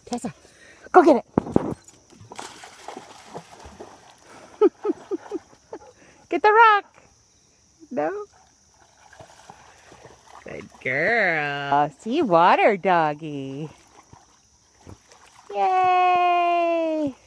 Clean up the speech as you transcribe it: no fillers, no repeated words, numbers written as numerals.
Tessa, go get it. Get the rock. No? Good girl. See water, doggy. Yay!